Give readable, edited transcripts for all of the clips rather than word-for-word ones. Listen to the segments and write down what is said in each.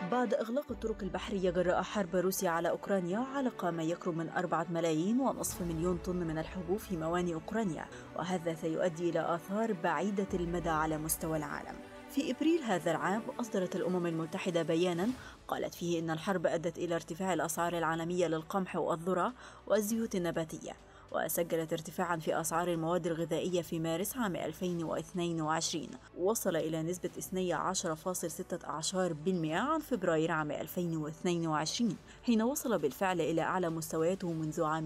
بعد إغلاق الطرق البحرية جراء حرب روسيا على أوكرانيا، علق ما يقرب من 4.5 ملايين طن من الحبوب في موانئ أوكرانيا، وهذا سيؤدي إلى آثار بعيدة المدى على مستوى العالم. في إبريل هذا العام أصدرت الأمم المتحدة بياناً قالت فيه إن الحرب أدت إلى ارتفاع الأسعار العالمية للقمح والذرة والزيوت النباتية، وسجلت ارتفاعاً في أسعار المواد الغذائية في مارس عام 2022 وصل إلى نسبة 12.6% عن فبراير عام 2022، حين وصل بالفعل إلى أعلى مستوياته منذ عام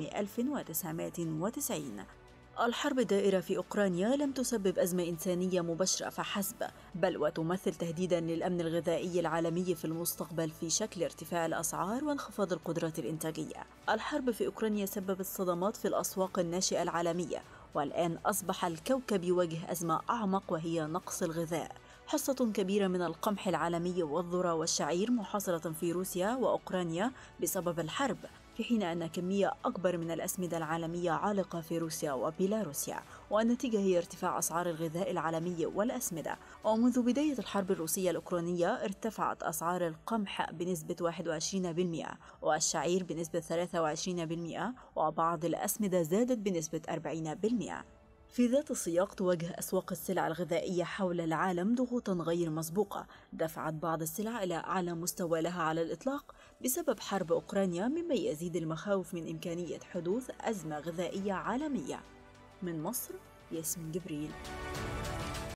1990. الحرب الدائرة في أوكرانيا لم تسبب أزمة إنسانية مباشرة فحسب، بل وتمثل تهديداً للأمن الغذائي العالمي في المستقبل في شكل ارتفاع الأسعار وانخفاض القدرات الإنتاجية. الحرب في أوكرانيا سببت صدمات في الأسواق الناشئة العالمية، والآن أصبح الكوكب يواجه أزمة أعمق وهي نقص الغذاء. حصة كبيرة من القمح العالمي والذرة والشعير محاصرة في روسيا وأوكرانيا بسبب الحرب، في حين أن كمية أكبر من الأسمدة العالمية عالقة في روسيا وبيلاروسيا، والنتيجة هي ارتفاع أسعار الغذاء العالمي والأسمدة. ومنذ بداية الحرب الروسية الأوكرانية ارتفعت أسعار القمح بنسبة 21%، والشعير بنسبة 23%، وبعض الأسمدة زادت بنسبة 40%. في ذات السياق، تواجه أسواق السلع الغذائية حول العالم ضغوطاً غير مسبوقة دفعت بعض السلع إلى أعلى مستوى لها على الإطلاق بسبب حرب أوكرانيا، مما يزيد المخاوف من إمكانية حدوث أزمة غذائية عالمية. من مصر، ياسمين جبريل.